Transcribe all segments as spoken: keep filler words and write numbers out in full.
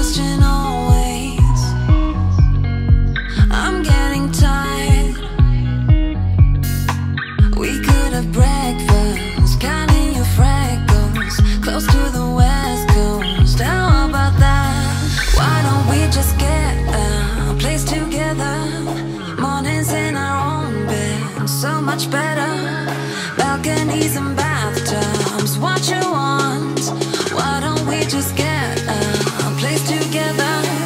question always. I'm getting tired. We could have breakfast, counting your freckles, close to the west coast. How about that? Why don't we just get a place together? Mornings in our own bed, so much better. Balconies and bathtubs, what you want? Why don't we just get a place together?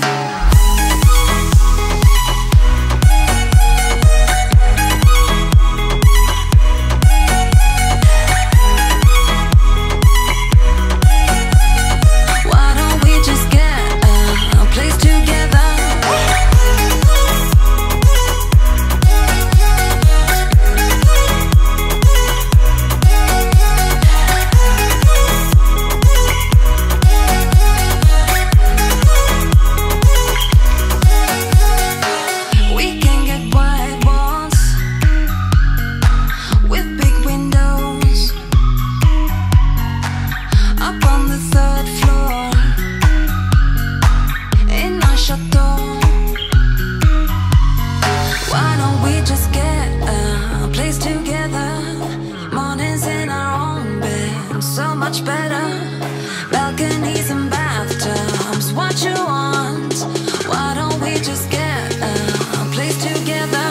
So much better. Balconies and bathtubs, what you want? Why don't we just get a place together?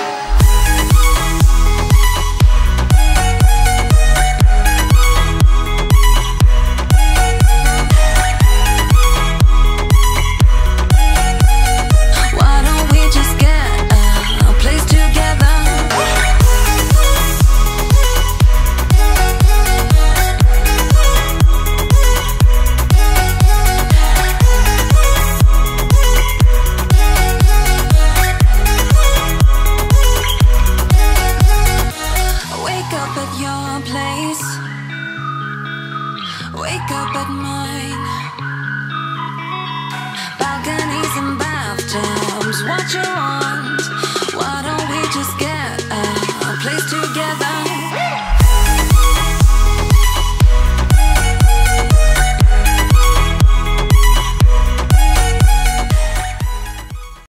Why don't we just get a place together? Wake up at mine. Balconies and bathtubs, what you want?